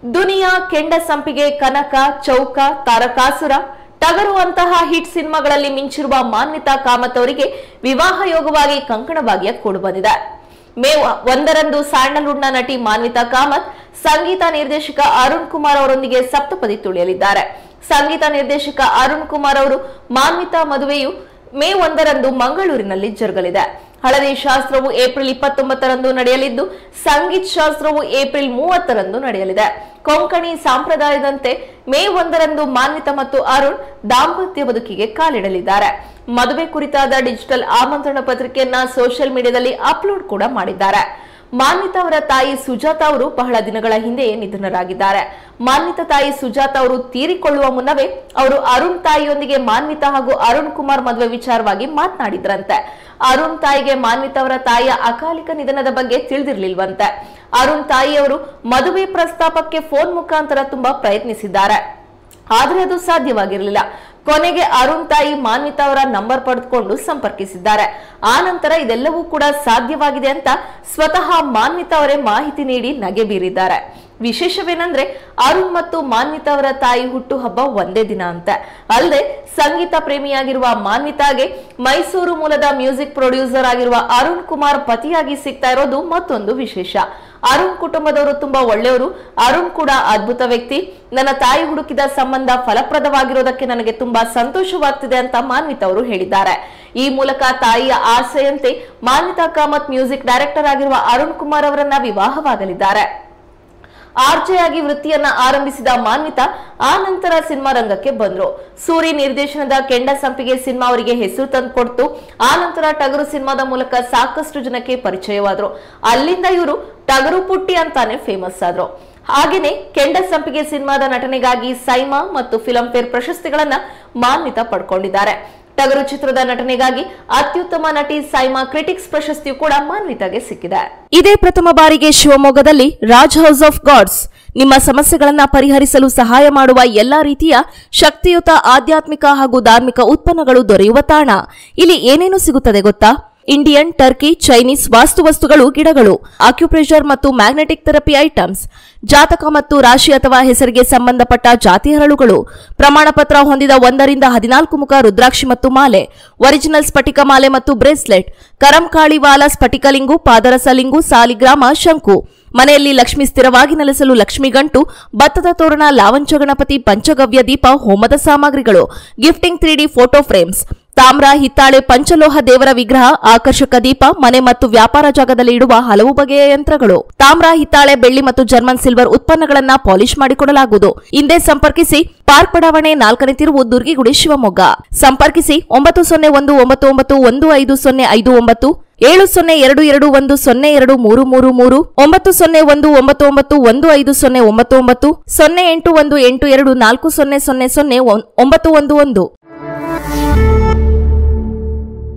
ದುನಿಯಾ, ಕೆಂಡ ಸಂಪಿಗೆ, ಕನಕ, ಚೌಕ, ತಾರಕಾಸುರ, ಟಗರು ಅಂತಹ ಹಿಟ್ ಸಿನಿಮಾಗಳಲ್ಲಿ ಮಿಂಚಿರುವ ಮಾನ್ವಿತಾ ಕಾಮತ್ ಅವರಿಗೆ ವಿವಾಹ ಯೋಗವಾಗಿ ಕಂಕಣ ಭಾಗ್ಯ ಕೂಡಿ ಬಂದಿದೆ. ಮೇ 1ರಂದು ಸ್ಯಾಂಡಲ್ವುಡ್ನ ನಟಿ ಮಾನ್ವಿತಾ ಕಾಮತ್ ಸಂಗೀತ ನಿರ್ದೇಶಕ ಅರುಣ್ ಕುಮಾರ್ ಅವರೊಂದಿಗೆ ಸಪ್ತಪದಿ ತುಳಿಯಲಿದ್ದಾರೆ. ಸಂಗೀತ ನಿರ್ದೇಶಕ ಅರುಣ್ ಕುಮಾರ್ ಅವರು ಮಾನ್ವಿತಾ ಮದುವೆಯು ಮೇ 1ರಂದು ಮಂಗಳೂರಿನಲ್ಲಿ ಜರುಗಲಿದೆ. ಹಳದಿ ಶಾಸ್ತ್ರವು ಏಪ್ರಿಲ್ 29ರಂದು ನಡೆಯಲಿದ್ದು, ಸಂಗೀತ ಶಾಸ್ತ್ರವು ಏಪ್ರಿಲ್ 30ರಂದು ನಡೆಯಲಿದೆ. ಕೊಂಕಣಿ ಸಂಪ್ರದಾಯದಂತೆ ಮೇ 1ರಂದು ಮಾನ್ವಿತಾ ಮತ್ತು ಅರುಣ್ ದಾಂಪತ್ಯ ಬದುಕಿಗೆ ಕಾಲಿಡಲಿದ್ದಾರೆ. ಮದುವೆ ಕುರಿತಾದ ಡಿಜಿಟಲ್ ಆಮಂತ್ರಣ ಪತ್ರಿಕೆಯನ್ನ ಸೋಷಿಯಲ್ ಮೀಡಿಯಾದಲ್ಲಿ ಅಪ್ಲೋಡ್ ಕೂಡ ಮಾಡಿದ್ದಾರೆ. ಮಾನ್ವಿತಾ ಅವರ ತಾಯಿ ಸುಜಾತಾ ಅವರು ಬಹಳ ದಿನಗಳ ಹಿಂದೆಯೇ ನಿಧನರಾಗಿದ್ದಾರೆ. ಮಾನ್ವಿತಾ ತಾಯಿ ಸುಜಾತಾ ಅವರು ತೀರಿಕೊಳ್ಳುವ ಮುನ್ನವೇ ಅವರು ಅರುಣ್ ತಾಯಿಯೊಂದಿಗೆ ಮಾನ್ವಿತಾ ಹಾಗೂ ಅರುಣ್ ಕುಮಾರ್ ಮದುವೆ ವಿಚಾರವಾಗಿ ಮಾತನಾಡಿದ್ರಂತೆ. ಅರುಣ್ ತಾಯಿಗೆ ಮಾನ್ವಿತಾ ಅವರ ತಾಯಿಯ ಅಕಾಲಿಕ ನಿಧನದ ಬಗ್ಗೆ ತಿಳಿದಿರ್ಲಿಲ್ವಂತೆ. ಅರುಣ್ ತಾಯಿಯವರು ಮದುವೆ ಪ್ರಸ್ತಾಪಕ್ಕೆ ಫೋನ್ ಮುಖಾಂತರ ತುಂಬಾ ಪ್ರಯತ್ನಿಸಿದ್ದಾರೆ, ಆದ್ರೆ ಅದು ಸಾಧ್ಯವಾಗಿರಲಿಲ್ಲ. ಕೊನೆಗೆ ಅರುಣ್ ತಾಯಿ ಮಾನ್ವಿತಾ ಅವರ ನಂಬರ್ ಪಡೆದುಕೊಂಡು ಸಂಪರ್ಕಿಸಿದ್ದಾರೆ. ಆ ನಂತರ ಇದೆಲ್ಲವೂ ಕೂಡ ಸಾಧ್ಯವಾಗಿದೆ ಅಂತ ಸ್ವತಃ ಮಾನ್ವಿತಾ ಅವರೇ ಮಾಹಿತಿ ನೀಡಿ ನಗೆ ಬೀರಿದ್ದಾರೆ. ವಿಶೇಷವೇನೆಂದ್ರೆ ಅರುಣ್ ಮತ್ತು ಮಾನ್ವಿತಾ ಅವರ ತಾಯಿ ಹುಟ್ಟು ಹಬ್ಬ ಒಂದೇ ದಿನ ಅಂತ. ಅಲ್ಲದೆ ಸಂಗೀತ ಪ್ರೇಮಿಯಾಗಿರುವ ಮಾನ್ವಿತಾಗೆ ಮೈಸೂರು ಮೂಲದ ಮ್ಯೂಸಿಕ್ ಪ್ರೊಡ್ಯೂಸರ್ ಆಗಿರುವ ಅರುಣ್ ಕುಮಾರ್ ಪತಿಯಾಗಿ ಸಿಗ್ತಾ ಇರೋದು ಮತ್ತೊಂದು ವಿಶೇಷ. ಅರುಣ್ ಕುಟುಂಬದವರು ತುಂಬಾ ಒಳ್ಳೆಯವರು. ಅರುಣ್ ಕೂಡ ಅದ್ಭುತ ವ್ಯಕ್ತಿ. ನನ್ನ ತಾಯಿ ಹುಡುಕಿದ ಸಂಬಂಧ ಫಲಪ್ರದವಾಗಿರೋದಕ್ಕೆ ನನಗೆ ತುಂಬಾ ಸಂತೋಷವಾಗ್ತಿದೆ ಅಂತ ಮಾನ್ವಿತಾ ಅವರು ಹೇಳಿದ್ದಾರೆ. ಈ ಮೂಲಕ ತಾಯಿಯ ಆಸೆಯಂತೆ ಮಾನ್ವಿತಾ ಕಾಮತ್ ಮ್ಯೂಸಿಕ್ ಡೈರೆಕ್ಟರ್ ಆಗಿರುವ ಅರುಣ್ ಕುಮಾರ್ ಅವರನ್ನ ವಿವಾಹವಾಗಲಿದ್ದಾರೆ. ಆರ್ಜೆ ಆಗಿ ವೃತ್ತಿಯನ್ನ ಆರಂಭಿಸಿದ ಮಾನ್ವಿತಾ ಆ ನಂತರ ಸಿನಿಮಾ ರಂಗಕ್ಕೆ ಬಂದ್ರು. ಸೂರಿ ನಿರ್ದೇಶನದ ಕೆಂಡ ಸಂಪಿಗೆ ಸಿನಿಮಾ ಅವರಿಗೆ ಹೆಸರು ತಂದುಕೊಡ್ತು. ಆ ನಂತರ ಟಗರು ಸಿನಿಮಾದ ಮೂಲಕ ಸಾಕಷ್ಟು ಜನಕ್ಕೆ ಪರಿಚಯವಾದ್ರು. ಅಲ್ಲಿಂದ ಇವರು ಟಗರು ಪುಟ್ಟಿ ಅಂತಾನೆ ಫೇಮಸ್ ಆದ್ರು. ಹಾಗೇನೆ ಕೆಂಡ ಸಂಪಿಗೆ ಸಿನಿಮಾದ ನಟನೆಗಾಗಿ ಸೈಮಾ ಮತ್ತು ಫಿಲ್ಮ್ ಫೇರ್ ಪ್ರಶಸ್ತಿಗಳನ್ನ ಮಾನ್ವಿತಾ ಪಡ್ಕೊಂಡಿದ್ದಾರೆ. ಟಗರು ಚಿತ್ರದ ನಟನೆಗಾಗಿ ಅತ್ಯುತ್ತಮ ನಟಿ ಸೈಮಾ ಕ್ರಿಟಿಕ್ಸ್ ಪ್ರಶಸ್ತಿಯು ಕೂಡ ಮಾನ್ವಿತಾಗೆ ಸಿಕ್ಕಿದೆ. ಇದೇ ಪ್ರಥಮ ಬಾರಿಗೆ ಶಿವಮೊಗ್ಗದಲ್ಲಿ ರಾಜ್ ಹೌಸ್ ಆಫ್ ಗಾಡ್ಸ್ ನಿಮ್ಮ ಸಮಸ್ಯೆಗಳನ್ನ ಪರಿಹರಿಸಲು ಸಹಾಯ ಮಾಡುವ ಎಲ್ಲಾ ರೀತಿಯ ಶಕ್ತಿಯುತ ಆಧ್ಯಾತ್ಮಿಕ ಹಾಗೂ ಧಾರ್ಮಿಕ ಉತ್ಪನ್ನಗಳು ದೊರೆಯುವ ತಾಣ. ಇಲ್ಲಿ ಏನೇನು ಸಿಗುತ್ತದೆ ಗೊತ್ತಾ? ಇಂಡಿಯನ್, ಟರ್ಕಿ, ಚೈನೀಸ್ ವಾಸ್ತುವಸ್ತುಗಳು, ಗಿಡಗಳು, ಆಕ್ಯುಪ್ರೆಷರ್ ಮತ್ತು ಮ್ಯಾಗ್ನೆಟಿಕ್ ಥೆರಪಿ ಐಟಮ್ಸ್, ಜಾತಕ ಮತ್ತು ರಾಶಿ ಅಥವಾ ಹೆಸರಿಗೆ ಸಂಬಂಧಪಟ್ಟ ಜಾತಿ ಹರಳುಗಳು, ಪ್ರಮಾಣ ಪತ್ರ ಹೊಂದಿದ 1 ರಿಂದ 14 ಮುಖ ರುದ್ರಾಕ್ಷಿ ಮತ್ತು ಮಾಲೆ, ಒರಿಜಿನಲ್ ಸ್ಫಟಿಕ ಮಾಲೆ ಮತ್ತು ಬ್ರೇಸ್ಲೆಟ್, ಕರಂಕಾಳಿವಾಲ ಸ್ಫಟಿಕಲಿಂಗು, ಪಾದರಸಲಿಂಗು, ಸಾಲಿಗ್ರಾಮ, ಶಂಕು, ಮನೆಯಲ್ಲಿ ಲಕ್ಷ್ಮಿ ಸ್ಥಿರವಾಗಿ ನೆಲೆಸಲು ಲಕ್ಷ್ಮಿ ಗಂಟು, ಭತ್ತದ ತೋರಣ, ಲಾವಂಚ ಗಣಪತಿ, ಪಂಚಗವ್ಯ ದೀಪ, ಹೋಮದ ಸಾಮಗ್ರಿಗಳು, ಗಿಫ್ಟಿಂಗ್ 3D ಫೋಟೋ ಫ್ರೇಮ್ಸ್, ತಾಮ್ರ, ಹಿತ್ತಾಳೆ, ಪಂಚಲೋಹ ದೇವರ ವಿಗ್ರಹ, ಆಕರ್ಷಕ ದೀಪ, ಮನೆ ಮತ್ತು ವ್ಯಾಪಾರ ಜಾಗದಲ್ಲಿ ಇಡುವ ಹಲವು ಬಗೆಯ ಯಂತ್ರಗಳು, ತಾಮ್ರ, ಹಿತ್ತಾಳೆ, ಬೆಳ್ಳಿ ಮತ್ತು ಜರ್ಮನ್ ಸಿಲ್ವರ್ ಉತ್ಪನ್ನಗಳನ್ನ ಪಾಲಿಶ್ ಮಾಡಿಕೊಡಲಾಗುವುದು. ಹಿಂದೆ ಸಂಪರ್ಕಿಸಿ. ಪಾರ್ಕ್ ಬಡಾವಣೆ 4ನೇ ತಿರುವು, ದುರ್ಗಿಗುಡಿ, ಶಿವಮೊಗ್ಗ. ಸಂಪರ್ಕಿಸಿ 9019155059, 7022102333, 901991515099, 081824000911.